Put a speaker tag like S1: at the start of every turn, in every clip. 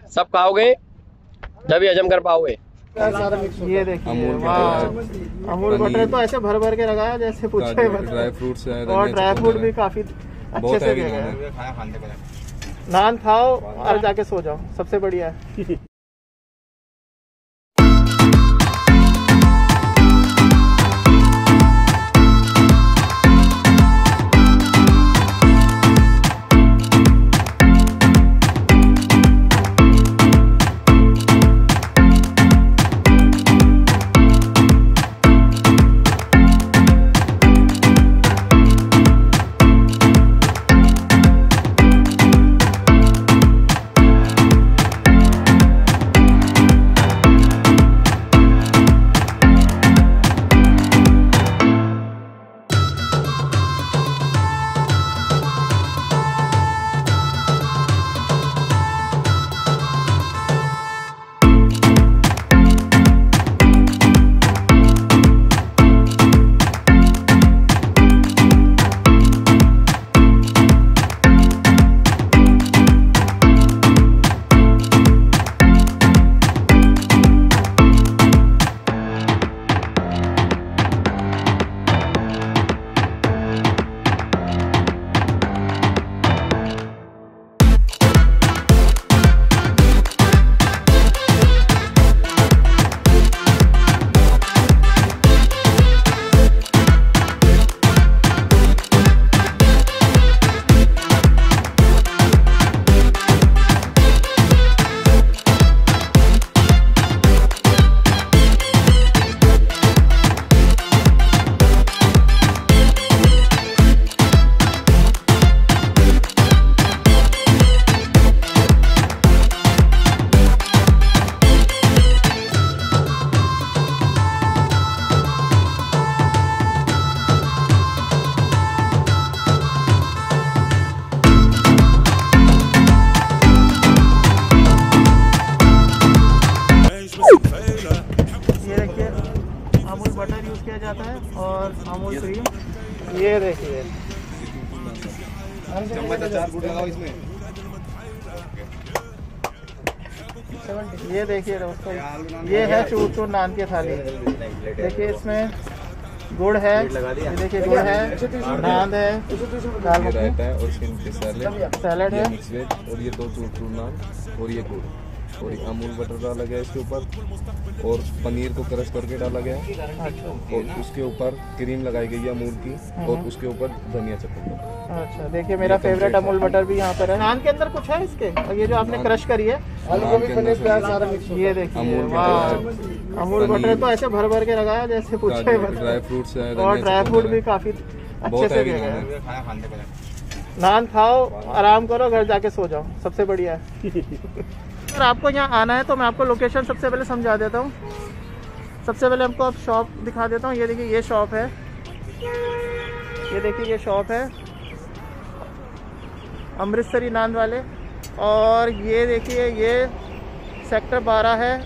S1: सब खाओगे तभी हजम कर पाओगे।
S2: ये देखिए अमूल बटर तो ऐसे भर भर के लगाया जैसे पूछे,
S3: ड्राई फ्रूट्स है
S2: और ड्राई फ्रूट भी काफी अच्छे से दे रहे हैं। नान खाओ और जाके सो जाओ, सबसे बढ़िया है। बटर यूज किया जाता है और अमूल क्रीम। ये देखिए ये देखिए दोस्तों, ये है चूर चूर नान की थाली। देखिए इसमें गुड़ है, ये देखिए गुड़ है, नान है, दाल मखनी और सैलेड है,
S3: और ये 2 चूर चूर नान और ये गुड़ और अमूल बटर डाला गया इसके ऊपर और पनीर को क्रश करके डाला गया और उसके ऊपर क्रीम लगाई गई है अमूल की और उसके ऊपर धनिया चटनी।
S2: अच्छा देखिए मेरा फेवरेट अमूल बटर भी यहाँ पर है। नान के अंदर कुछ है इसके, और ये जो आपने क्रश करी है ये देखिए अमूल बटर तो ऐसे भर भर के लगाया जैसे पूछे,
S3: ड्राई फ्रूट्स है
S2: और ड्राई फ्रूट भी काफी अच्छे से दे रहे हैं। नान खाओ, आराम करो, घर जाके सो जाओ, सबसे बढ़िया है। अगर आपको यहाँ आना है तो मैं आपको लोकेशन सबसे पहले समझा देता हूँ। सबसे पहले आपको अब शॉप दिखा देता हूँ। ये देखिए ये शॉप है, ये देखिए ये शॉप है अमृतसरी नान वाले। और ये देखिए ये सेक्टर 12 है,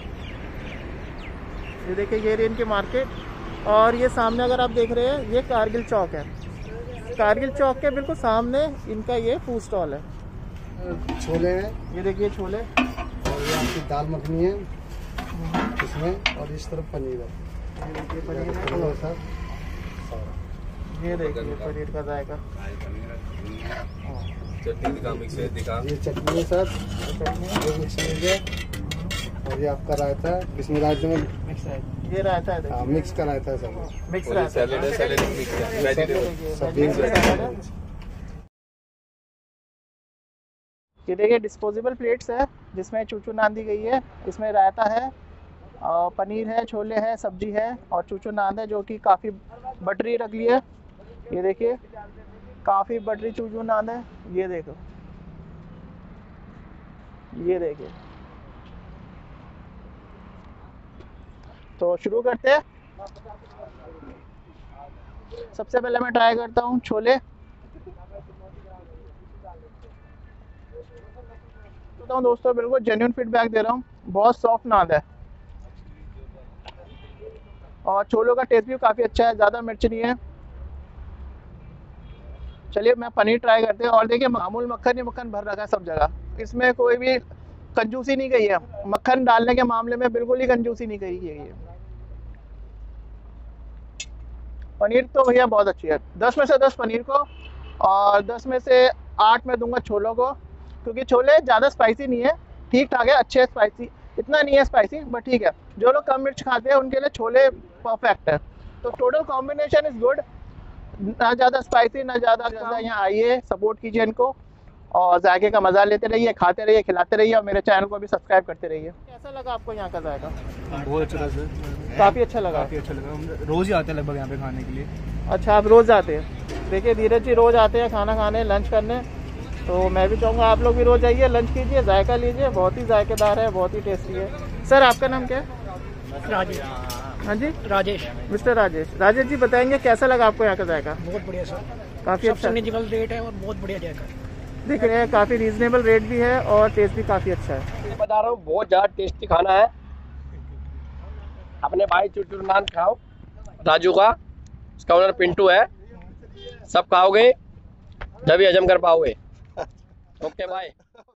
S2: ये देखिए ये इनकी मार्केट। और ये सामने अगर आप देख रहे हैं ये कारगिल चौक है। कारगिल चौक के बिल्कुल सामने इनका ये फूड स्टॉल है।
S4: छोले हैं, ये
S2: देखिए छोले,
S4: और ये आपकी दाल मखनी है इसमें, और इस तरफ पनीर है।
S2: ये देखिए पनीर है सर, ये देखिए पनीर का जायका।
S3: चटनी का मिक्स है, दिखा
S4: ये चटनी है सर, ये मिक्स है, और ये आपका रायता है, इसमें रायते में
S2: मिक्स है, ये रायता है।
S4: हाँ मिक्स का रायता है सर,
S2: मिक्स रायता,
S3: सैलेड है, सैलेड मिक्स है, वेजिटेबल।
S2: ये देखिए डिस्पोजेबल प्लेट्स है जिसमें चूचू नान दी गई है। इसमें रायता है, और पनीर है, छोले है, सब्जी है और चूचू नान है जो कि काफ़ी बटरी रखी है। ये देखिए काफ़ी बटरी चूचू नान है। ये देखो, ये देखिए। तो शुरू करते हैं। सबसे पहले मैं ट्राई करता हूँ छोले। दोस्तों बिल्कुल जेन्युइन फीडबैक दे रहा हूँ, बहुत सॉफ्ट नान है और छोलों का टेस्ट भी काफ़ी अच्छा है, ज़्यादा मिर्च नहीं है। चलिए मैं पनीर ट्राई करते हैं। और देखिए मामूल मक्खन ही मक्खन भर रखा है सब जगह, इसमें कोई भी कंजूसी नहीं कही है, मक्खन डालने के मामले में बिल्कुल ही कंजूसी नहीं कही गई है। पनीर तो भैया बहुत अच्छी है, 10 में से 10 पनीर को, और 10 में से 8 में दूंगा छोलों को, क्योंकि छोले ज़्यादा स्पाइसी नहीं है, ठीक ठाक है, अच्छे स्पाइसी, इतना नहीं है स्पाइसी बट ठीक है। जो लोग कम मिर्च खाते हैं उनके लिए छोले परफेक्ट है। तो टोटल कॉम्बिनेशन इज़ गुड, ना ज़्यादा स्पाइसी ना ज़्यादा। यहाँ आइए, सपोर्ट कीजिए इनको और जायके का मज़ा लेते रहिए, खाते रहिए, खिलाते रहिए, और मेरे चैनल को भी सब्सक्राइब करते रहिए। कैसा लगा आपको यहाँ का जायका?
S5: बहुत अच्छा लगा सर,
S2: काफ़ी अच्छा लगा।
S5: काफ़ी अच्छा लगा। हम रोज़ ही आते हैं लगभग यहाँ पे खाने के लिए।
S2: अच्छा, आप रोज़ आते हैं? देखिए धीरज जी रोज़ आते हैं खाना खाने, लंच करने, तो मैं भी चाहूँगा आप लोग भी रोज़ आइए, लंच कीजिए, जायका लीजिए, बहुत ही जायकेदार है, बहुत ही टेस्टी है। सर आपका नाम क्या है?
S6: राजेश।
S2: हाँ जी,
S6: राजेश।
S2: मिस्टर राजेश। राजेश जी बताएंगे कैसा लगा आपको यहाँ का जायका?
S6: बहुत बढ़िया सर,
S2: काफ़ी अच्छा,
S6: रीजनेबल रेट है और बहुत बढ़िया जाएगा।
S2: देख रहे हैं काफ़ी रीजनेबल रेट भी है और टेस्ट भी काफ़ी अच्छा है।
S1: बता रहा हूँ बहुत ज़्यादा टेस्टी खाना है। अपने भाई चुरचुर नान खाओ, राजू का, इसका ओनर पिंटू है, सब खाओगे जब भी हजम कर पाओगे। Okay bye.